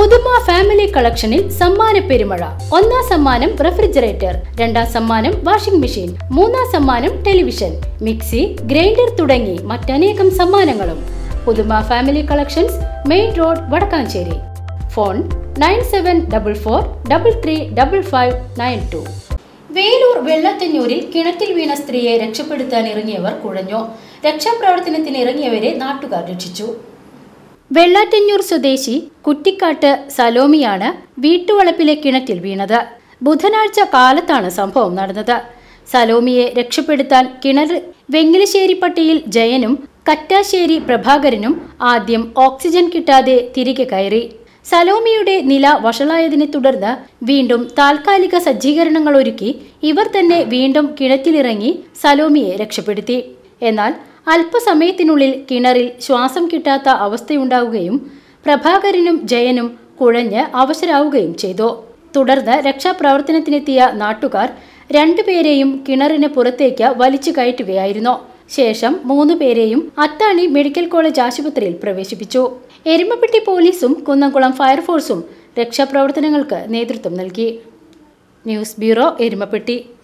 പുതുമ ഫാമിലി കളക്ഷനിൽ സമ്മാന പെരുമഴ. ഒന്നാം സമ്മാനം റെഫ്രിജറേറ്റർ, രണ്ടാം സമ്മാനം വാഷിംഗ് മെഷീൻ, മൂന്നാം സമ്മാനം ടെലിവിഷൻ, മിക്സി, ഗ്രൈൻഡർ തുടങ്ങി മറ്റനേകം സമ്മാനങ്ങളും. പുതുമ family collections, main road, Vadakkanchery. Phone 9744335592. Veloor വെള്ളത്തന്നൂരിൽ കിണറ്റിൽ വീണ സ്ത്രീയെ രക്ഷപ്പെടുത്താൻ ഇറങ്ങിയവർ കുഴഞ്ഞു. രക്ഷാപ്രവർത്തനത്തിന് ഇറങ്ങിയവരെ നാട്ടുകാർ രക്ഷിച്ചു. വെള്ളാറ്റന്നൂർ സ്വദേശി കുറ്റിക്കാട്ട് സലോമിയാണ് വീട്ടുവളപ്പിലെ കിണറ്റിൽ വീണത്. ബുധനാഴ്ച കാലത്താണ് സംഭവം നടന്നത്. സലോമിയെ രക്ഷപ്പെടുത്താൻ കിണർ വെങ്ങിലശ്ശേരിപ്പട്ടിയിൽ ജയനും കറ്റാശ്ശേരി പ്രഭാകരനും ആദ്യം ഓക്സിജൻ കിട്ടാതെ തിരികെ കയറി. സലോമിയുടെ നില വഷളായതിനെ തുടർന്ന് വീണ്ടും താൽക്കാലിക സജ്ജീകരണങ്ങൾ ഒരുക്കി ഇവർ തന്നെ വീണ്ടും കിണറ്റിലിറങ്ങി സലോമിയെ രക്ഷപ്പെടുത്തി. എന്നാൽ അല്പസമയത്തിനുള്ളിൽ കിണറിൽ ശ്വാസം കിട്ടാത്ത അവസ്ഥയുണ്ടാവുകയും പ്രഭാകരനും ജയനും കുഴഞ്ഞ് അവശരാവുകയും ചെയ്തു. തുടർന്ന് രക്ഷാപ്രവർത്തനത്തിനെത്തിയ നാട്ടുകാർ രണ്ടുപേരെയും കിണറിന് പുറത്തേക്ക് വലിച്ചു കയറ്റുകയായിരുന്നു. ശേഷം 3 പേരെയും അത്താണി മെഡിക്കൽ കോളേജ് ആശുപത്രിയിൽ പ്രവേശിപ്പിച്ചു. എരുമപ്പെട്ടി പോലീസും കുന്നംകുളം ഫയർഫോഴ്സും രക്ഷാപ്രവർത്തനങ്ങൾക്ക് നേതൃത്വം നൽകി. News bureau, Erumapetty.